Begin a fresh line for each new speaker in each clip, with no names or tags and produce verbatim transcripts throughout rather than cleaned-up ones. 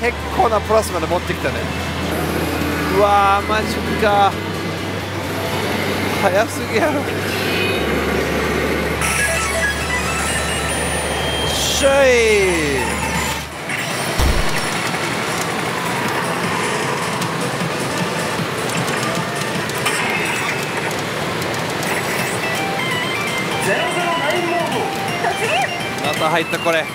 結構なプラスまで持ってきたね。うわーマジか、早すぎやろ。しょいまた入ったこれ。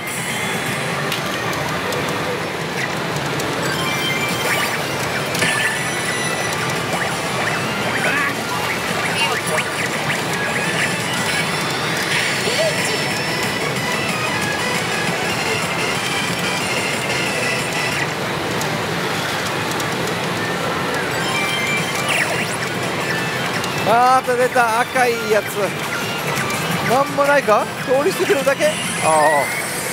あーと出た赤いやつ。なんもないか、通り過ぎるだけ。ああ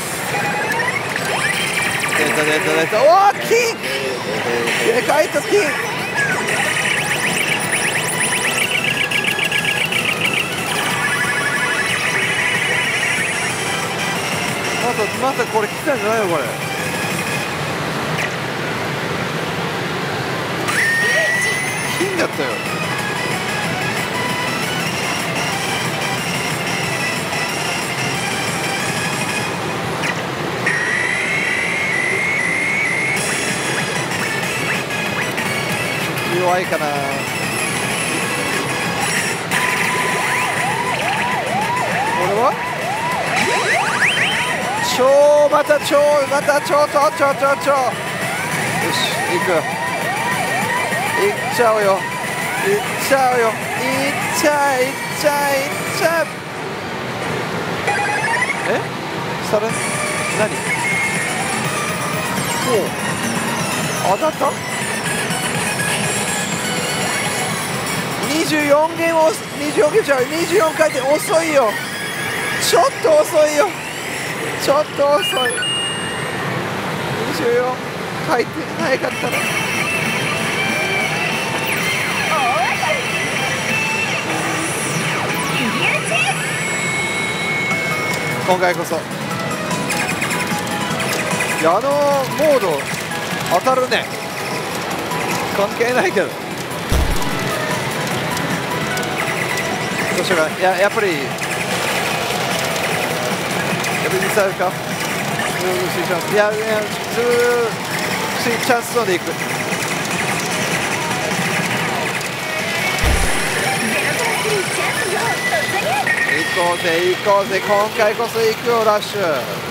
出た出た出た。おお金でかいと金。またまたこれ来たんじゃないのこれ。金だったよ。弱いかな。これは超また超また超超超超超。よし行く。行っちゃうよ行っちゃうよ行っちゃえ行っちゃえ行っちゃえ。えそれ何。おう当たった。にじゅうよんゲームをにじゅうよんゲームちゃうにじゅうよん回転遅いよ。ちょっと遅いよちょっと遅い。にじゅうよん回転早かったな。今回こそいやあのモード当たるね。関係ないけどどうしようか。ややっぱりやっぱりミサイルか。いやいや普通チャンスゾーンでいく。行こうぜ行こうぜ今回こそ行くよラッシュ。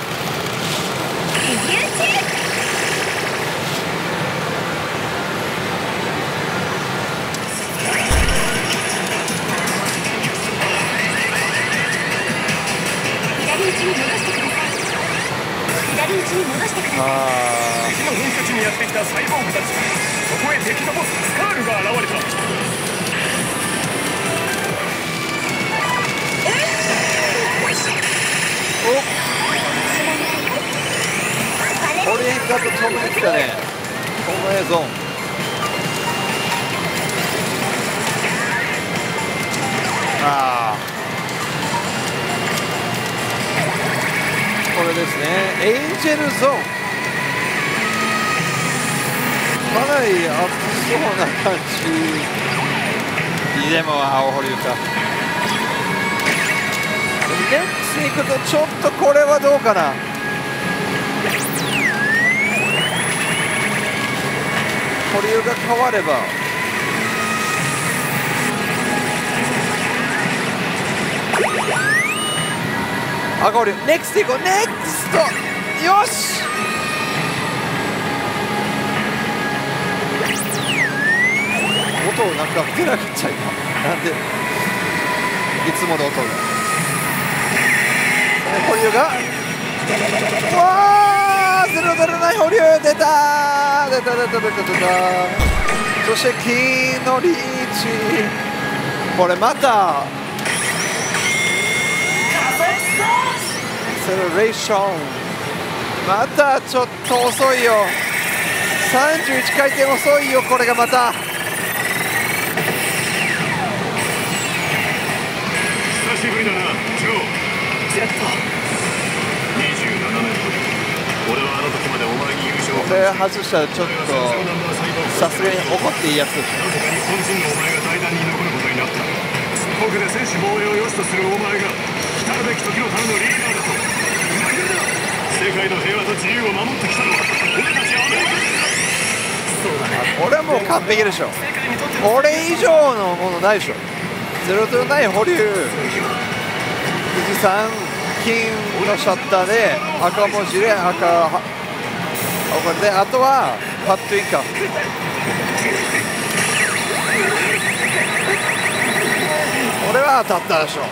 ああ
敵の本拠地にやってきたサイボーグたち。そこへ敵のボススカールが現れた。
おオリエンタと飛んできたねこの映像。ああこれですねエンジェルゾーン。かなり熱そうな感じでも青堀か。ネックスに行くとちょっとこれはどうかな。保留が変われば赤堀ネクスト行こう。ネクストよし。音なんか出なくちゃいな。なんでいつもの音が保留がわーゼロゼロない保留出た出た出た出た出た。そして金のリーチ。これまたアクセレレーションまたちょっと遅いよ。さんじゅういち回転遅いよこれがまた。
久しぶりだなジョー。ジェットにじゅうななねんぶり。俺はの時までお前に優勝を
これ外したらちょっとさすがに怒っていいやつでし
なぜか日本人のお前が財団に残ることになった。そのおかげで専守防衛を良しとするお前が来たるべき時のためのリーダーだと。裏切るな。世界の平和と自由を守ってきたのは俺たちアメリカ人だ。そうだね。
ょ。これはもう完璧でしょ。これ以上のものないでしょ。ゼロゼロナイン保留、富士山金のシャッターで赤文字で赤これで、あとはパッドインカ。これは当たったでしょ。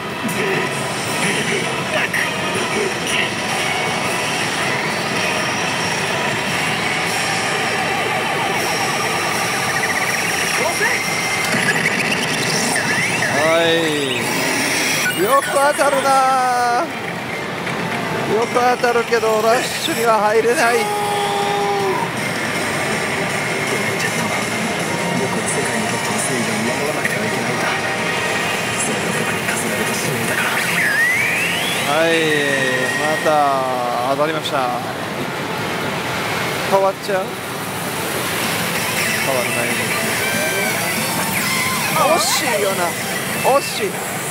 はい、よく当たるな。よく当たるけどラッシュには入れない。
僕は世界にとっての正義を守らなくてはいけないんだ。それが僕に課せられた使命だから。
はい、また当たりました。変わっちゃう。変わらない。惜しいよな。惜しい。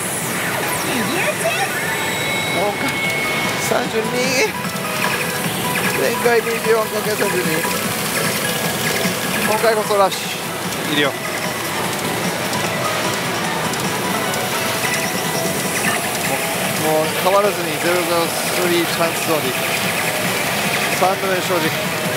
もうさんじゅうに、前回にじゅうよんかけるさんじゅうに、今回こそラッシュいるよ。もう変わらずにゼロゼロスリーチャンスゾーンでいく。さんどめ正直。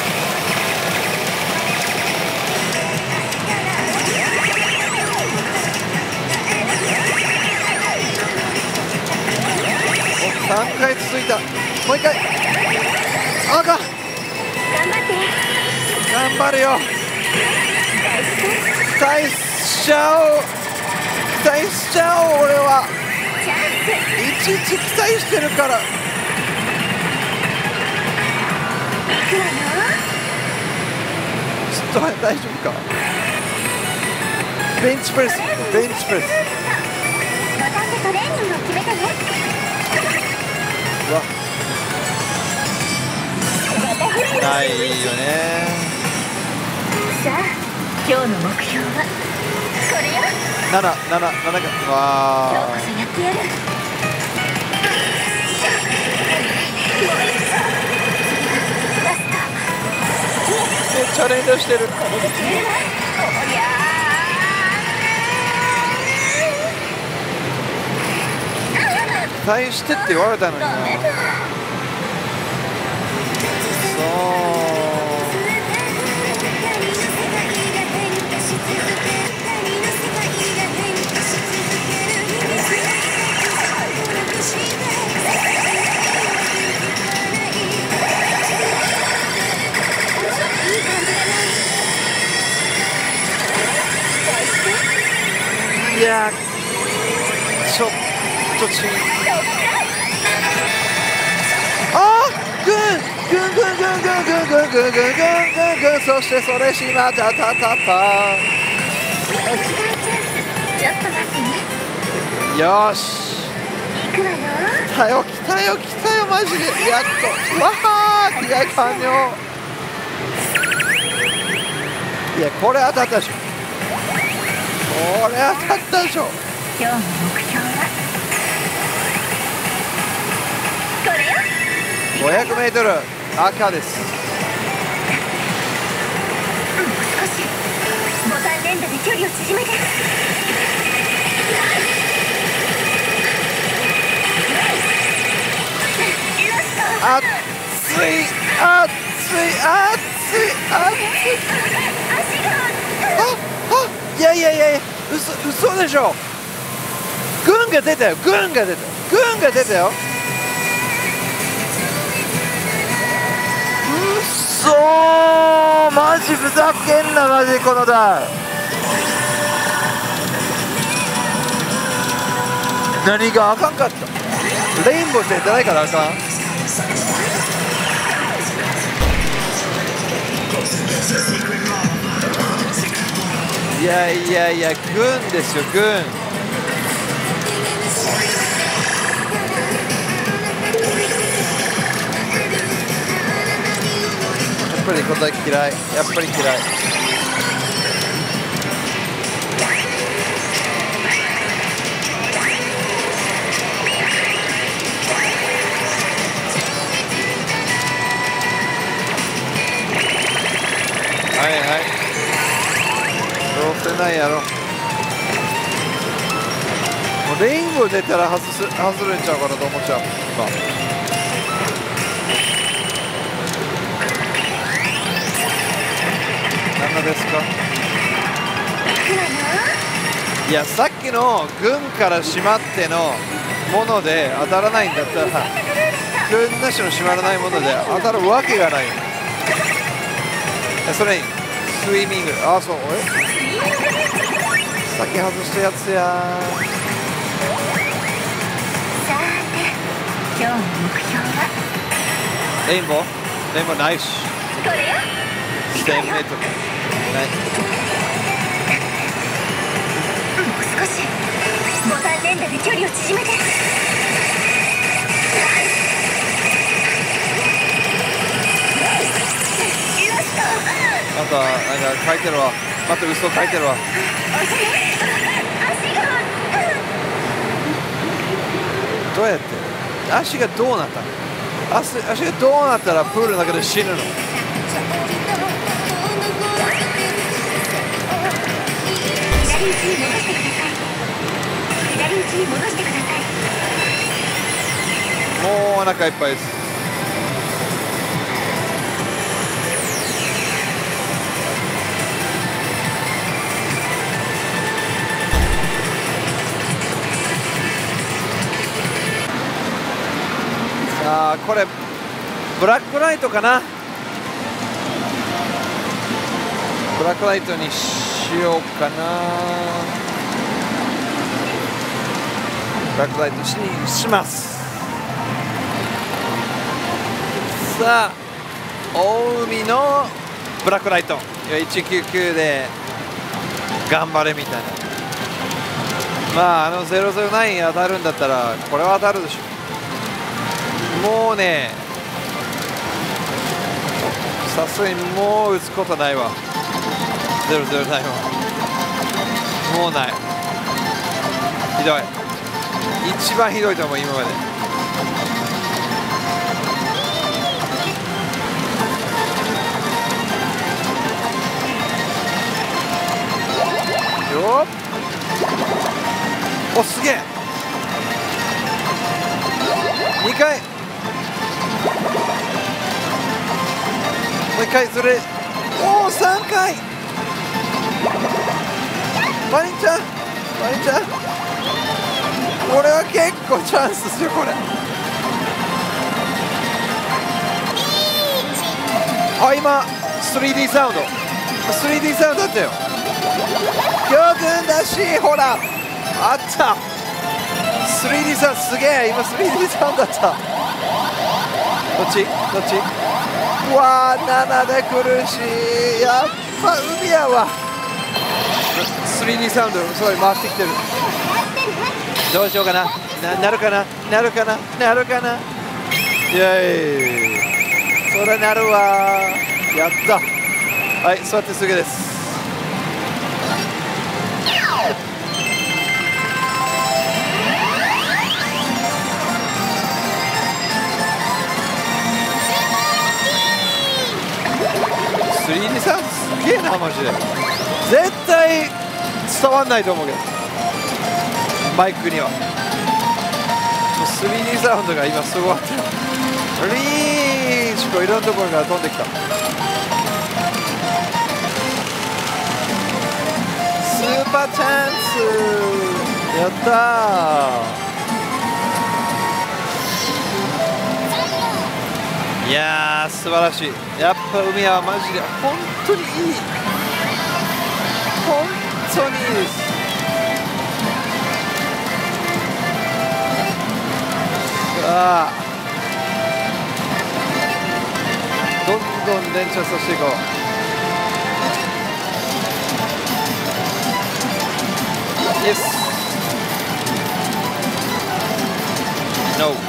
さんかい続いた。もういっかい。赤。頑張って。頑張るよ。期待しちゃおう。期待しちゃおう。俺はいちいち期待してるから。ちょっと大丈夫か。ベンチプレス。ベンチプレス。うわ、ないよね。
さあ、今日の目標はこれよ。
なな、なな、ななか。わ
今日こそやってやる。
めっちゃ連動してる。期待してって言われたのにな。いやちょっとちあぐんぐんぐんぐんぐんぐんぐんぐんぐんぐんぐんぐん、そしてそれしまたたたた。
ちょっと待ってね。
よし、
行くわよ。
来たよ来たよ来たよマジで。やっとわあ着替え完了。いやこれ当たったでしょ。これ当たったでしょ。
今日の目標はこれよ。
ごひゃくメートル赤です。
もう少しボタン連打で距離を縮めて。
熱い熱い熱い熱い。ああ、いやいやいやいや、嘘嘘でしょ。軍が出たよ。軍が出た。軍が出たよ。うそー、マジふざけんなマジこの台。何があかんかった。レインボー出てないからあかん。いやいやいや、軍ですよ軍。 ぱり答え嫌い、やっぱり嫌い。はいはい、どうせないやろ。もうレインボー出たら外す外れんちゃうかなと思っちゃう。まあ何ですか。いや、さっきの軍から閉まってのもので当たらないんだったら、軍なしの閉まらないもので当たるわけがないよ。それにスイミング、あ、そう、えさっき外したやつや。
さて今日の目標は
レインボーレインボーナイス。
これよ。
せんメートル。はい、
もう少しボタン連打で距離を縮めて。
またなんか書いてるわ。また嘘書いてるわ。どうやって足がどうなったの。足足がどうなったらプールの中で死ぬの。
左打ちに戻してください。左打ちに戻してください。
もうお腹いっぱいです。さあこれブラックライトかな。ブラックライトにしようかな。ブラックライトにします。さあ大海のブラックライトいちきゅうきゅうで頑張れみたいな。まああのゼロゼロナイン当たるんだったらこれは当たるでしょ。もうね、さすがにもう打つことないわ。ゼロゼロナインはもうない。ひどい、一番ひどいと思う今まで。よっ、お、すげえ。にかい、もういっかいそれ、おおさんかい。マリンちゃん、マリンちゃん、これは結構チャンスですよこれ。あ、今 スリーディー サウンド スリーディー サウンドだったよ。強軍だし、ほらあった。スリーディー サウンドすげえ。今 スリーディー サウンドだった。どっちどっち。うわーななで来るし、やっぱ海やわ。スリーディー サウンドすごい回ってきてる。どうしようかな。 な, なるかななるかななるかな。イエーイ、それなるわ。やった。はい、座ってすぐです。スリーディー サウンドすげえなマジで。絶対伝わんないと思うけどマイクには。スリーディー サウンドが今すごかった。リーチ、こういろんなところから飛んできた。スーパーチャンス、やったー。いやー素晴らしい。やっぱ海はマジで本当にいい、本当にいいです。さあどんどん連射させていこう。イエス ノー。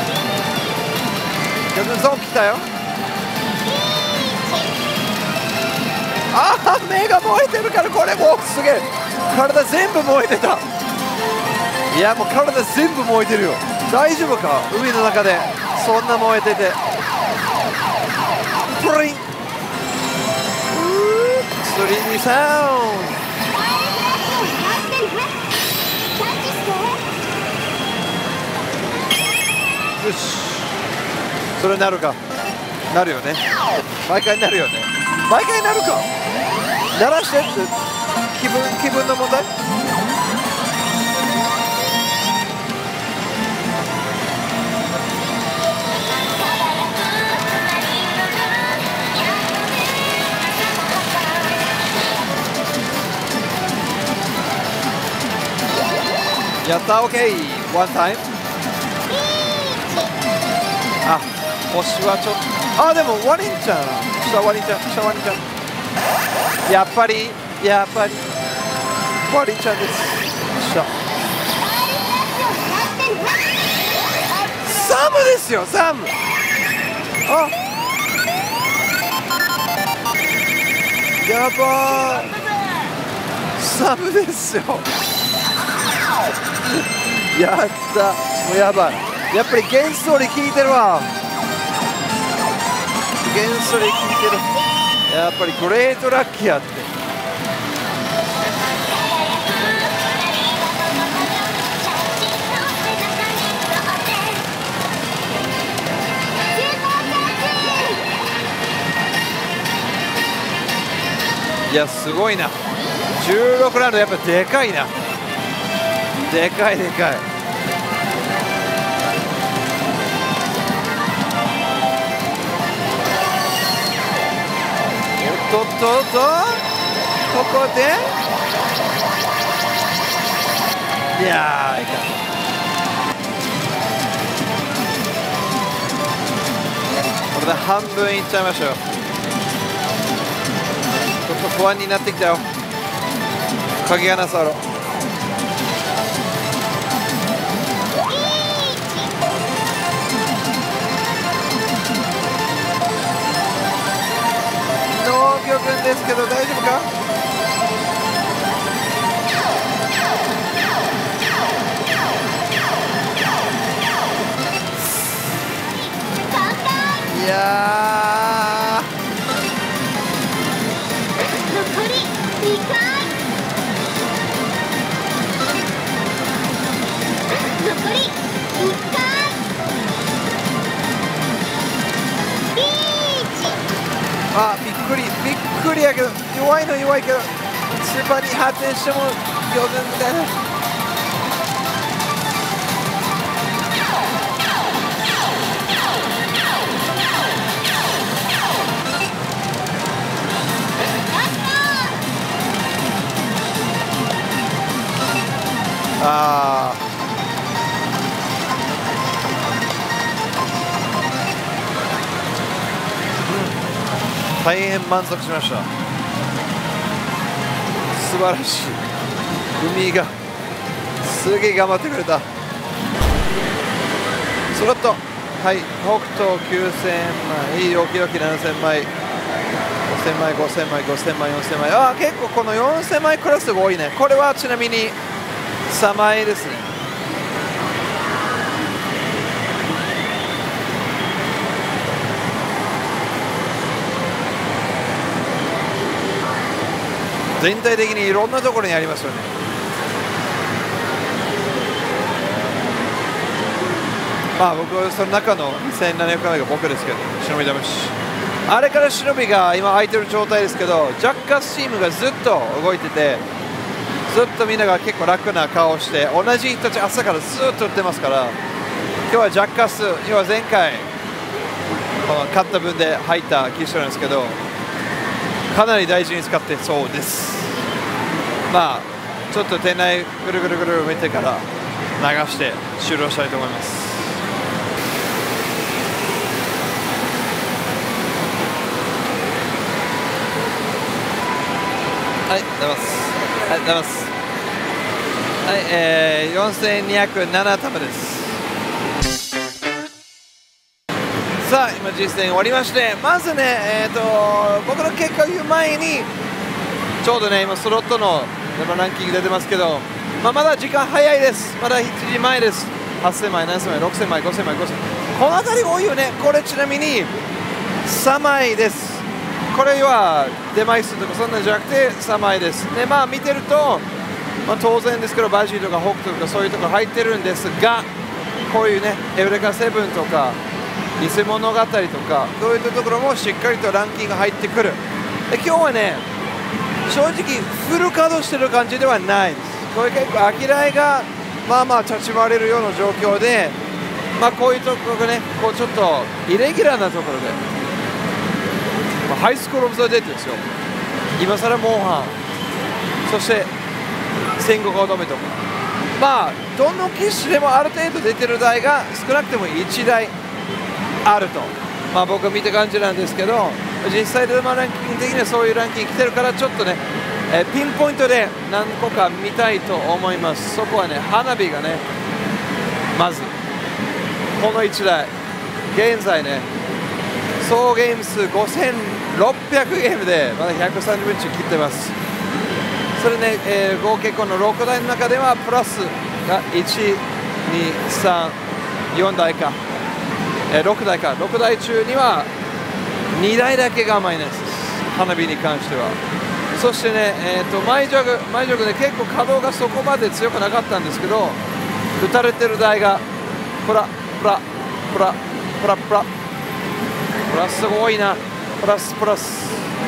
逆にゾーン来たよ。ああ、目が燃えてるから、これもうすげえ。体全部燃えてた。いや、もう体全部燃えてるよ。大丈夫か、海の中でそんな燃えてて。プリン、ストリーミーサウンド。よし、それなるか。なるよね。毎回なるよね。毎回なるか。鳴らしてって気分気分の問題。やった、 OK、 ワンタイム。あ、星はちょっと、あ、でもワリンちゃん、下ワリンちゃん、下ワリンちゃん、やっぱりやっぱりワリンちゃんです。下サムですよ、サム。あ、やばい、サムですよ。やった、もうやばい。やっぱり幻想に効いてるわ。幻想に効いてる。やっぱりグレートラッキーやって。いや、すごいな。じゅうろくラウンド、やっぱでかいな。でかいでかい。おっとっとっと、ここで、いやー、いかん。これで半分いっちゃいましょう。ちょっと不安になってきたよ、影穴サロ。農業君ですけど大丈夫か。いやー、
残りにかい、残りいっかい、リーチ。
あ、びっくくりびっくりやけど、弱いの弱いけどスーパーに発展しても余分だよ。あー、大変満足しました。素晴らしい。海がすげえ頑張ってくれた。スロット、はい、北東きゅうせんまい、よきよきななせんまい、ごせんまい、ごせんまい、ごせんまい、よんせんまい。ああ、結構このよんせんまいクラスが多いね。これはちなみにさまいですね。全体的にいろんなところにありますよね。まあ僕はその中のにせんななひゃくまいが僕ですけど、忍び魂。あれから忍びが今空いてる状態ですけど、ジャッカスチームがずっと動いてて、ずっとみんなが結構楽な顔をして、同じ人たち朝からずっと売ってますから、今日はジャッカス、要は前回この買った分で入った機種なんですけど、かなり大事に使ってそうです。まあちょっと店内ぐるぐるぐる見てから流して終了したいと思います。はい、出ます。はい、出ます。はい、えー、よんせんにひゃくなな玉です。さあ今実践終わりまして、まずね、えー、と僕の結果を言う前にちょうどね今スロットのランキング出てますけど、まあ、まだ時間早いです。まだしちじまえです。はっせんまい、ななせんまい、ろくせんまい、ごせんまい、ごせんまい、この辺り多いよね。これちなみにさんまいです。これは出枚数とかそんなんじゃなくてさんまいです。でまあ見てると、まあ、当然ですけどバジーとか北斗とかそういうところ入ってるんですが、こういうねエウレカセブンとか偽物語とかそういったところもしっかりとランキング入ってくる。で今日はね正直フル稼働してる感じではないです。これ結構アキライがまあまあ立ち回れるような状況で、まあこういうところがねこうちょっとイレギュラーなところで、まあ、ハイスクールオブザデッドですよ。今更モンハン、そして戦国乙女とか、まあどの機種でもある程度出てる台が少なくてもいちだいあると、まあ、僕は見た感じなんですけど、実際でランキング的にはそういうランキング来てるから、ちょっとね、えー、ピンポイントで何個か見たいと思います。そこはね花火がね、まずこのいちだい現在ね総ゲーム数ごせんろっぴゃくゲームでまだひゃくさんじゅうち切ってます。それね、えー、合計このろくだいの中ではプラスがいち、に、さん、よんだいか、えー、ろくだいか、ろくだい中にはにだいだけがマイナスです、花火に関しては。そしてね、えー、とマイジョグ、マイジョグで結構稼働がそこまで強くなかったんですけど、打たれてる台がプラプラプラプラプラプラスが多いな、プラスプラス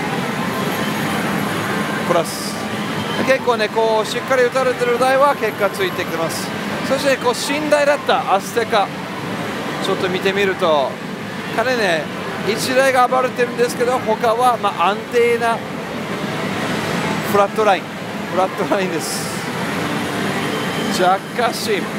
プラス、結構ねこうしっかり打たれてる台は結果ついてきてます。そしてこう信頼だったアステカちょっと見てみると、彼ねいちだいが暴れてるんですけど、他はまあ安定なフラットラインフラットラインです。ジャッカシム、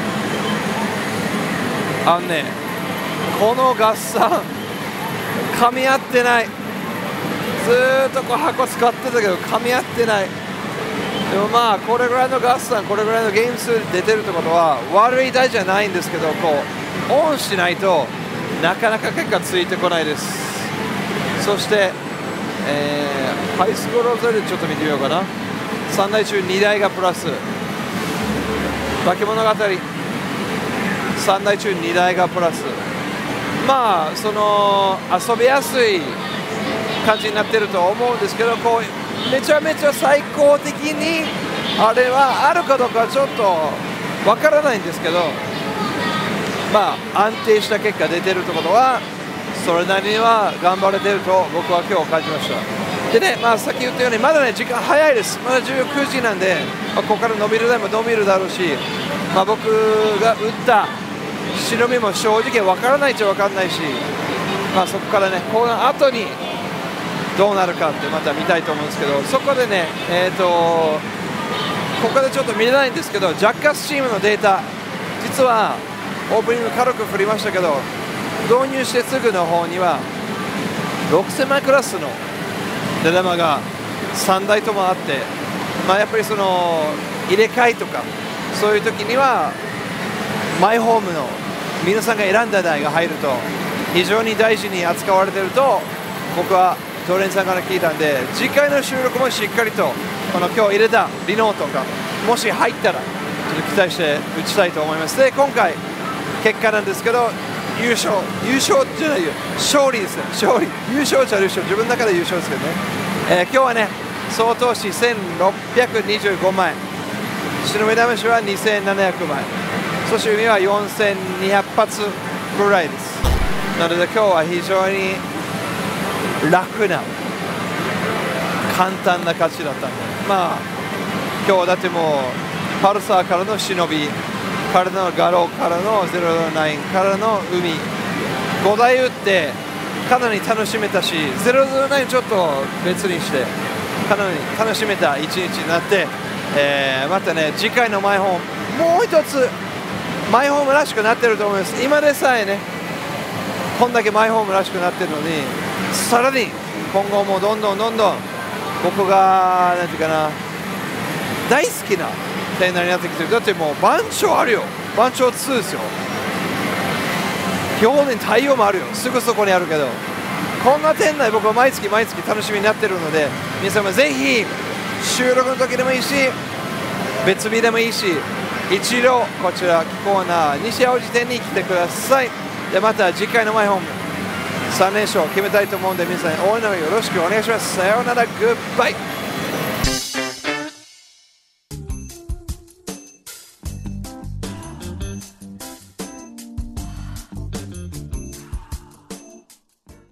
あのねこの合算噛み合ってない。ずーっとこう箱使ってたけど噛み合ってない。でもまあこれぐらいの合算、これぐらいのゲーム数出てるってことは悪い台じゃないんですけど、こうオンしないとなかなか結果ついてこないです。そして、えー、ハイスコールオブザでちょっと見てみようかな。さんだい中にだいがプラス、化け物語さんだい中にだいがプラス、まあその遊びやすい感じになってると思うんですけど、こうめちゃめちゃ最高的にあれはあるかどうかはちょっとわからないんですけど、まあ安定した結果出てるってことはそれなりには頑張れてると僕は今日感じました。でね、まあ、さっき言ったようにまだね時間早いです。まだじゅうくじなんで、まあ、ここから伸びるでも伸びるだろうし、まあ、僕が打った忍びも正直分からないっちゃ分からないし、まあ、そこからねこの後にどうなるかってまた見たいと思うんですけど、そこでね、えーとここでちょっと見れないんですけど、ジャッカスチームのデータ、実はオープニング軽く振りましたけど、導入してすぐの方にはろくせんまいクラスの出玉がさんだいともあって、まあ、やっぱりその入れ替えとかそういう時にはマイホームの皆さんが選んだ台が入ると非常に大事に扱われていると僕は常連さんから聞いたんで、次回の収録もしっかりとこの今日入れたリノーとかもし入ったらちょっと期待して打ちたいと思います。で今回結果なんですけど、優勝優勝じゃないよ勝利ですね。勝利優勝じゃ優勝、自分の中で優勝ですけどね、えー、今日はね総投資せんろっぴゃくにじゅうごまい、忍び試しはにせんななひゃくまい、そして海はよんせんにひゃくぱつぐらいです。なので今日は非常に楽な簡単な勝ちだったんで、まあ今日だってもうパルサーからの忍びからのガローからのゼロゼロナインからの海ごだい打ってかなり楽しめたし、ゼロゼロナインちょっと別にしてかなり楽しめた一日になって、えー、またね次回のマイホームもう一つマイホームらしくなってると思います。今でさえねこんだけマイホームらしくなってるのに、さらに今後もどんどんどんどん僕がなんていうかな大好きな店内になってきてる。だってもう番長あるよ、番長ツーですよ。表面太陽もあるよ、すぐそこにあるけど、こんな店内僕は毎月毎月楽しみになってるので、皆様ぜひ収録の時でもいいし別日でもいいし一度こちらコーナー西青路店に来てください。でまた次回のマイホームさん連勝決めたいと思うんで、皆さん応援のよろしくお願いします。さようなら、グッバイ。